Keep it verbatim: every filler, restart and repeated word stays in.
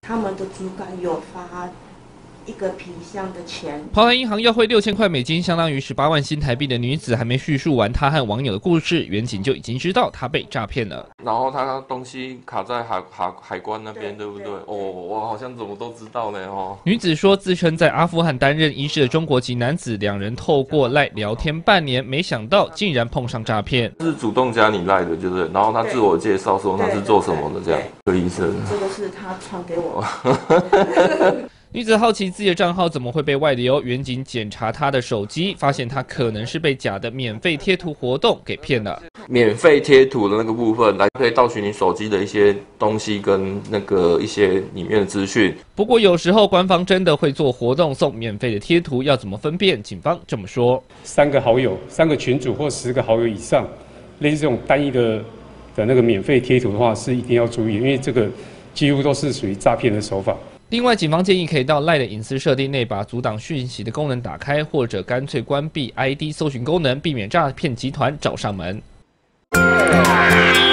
他们的主管有发一个品项的钱。 跑来银行要汇六千块美金，相当于十八万新台币的女子，还没叙述完她和网友的故事，远景就已经知道她被诈骗了。 然后他东西卡在海海海关那边， 对, 对不对？ 对哦，我好像怎么都知道呢哦。 女子说，自称在阿富汗担任医师的中国籍男子，两人透过赖聊天半年，没想到竟然碰上诈骗。 是主动加你赖的，就是，然后他自我介绍说他是做什么的，这样。这个医生， 这个是他传给我。 女子好奇自己的账号怎么会被外流，远景检查她的手机，发现她可能是被假的免费贴图活动给骗了。 免费贴图的那个部分，来可以盗取你手机的一些东西跟那个一些里面的资讯。 不过有时候官方真的会做活动送免费的贴图，要怎么分辨？警方这么说： 三个好友、三个群组或十个好友以上，类似这种单一的的那个免费贴图的话，是一定要注意，因为这个几乎都是属于诈骗的手法。 另外，警方建议可以到赖的隐私设定内把阻挡讯息的功能打开，或者干脆关闭 I D 搜寻功能，避免诈骗集团找上门。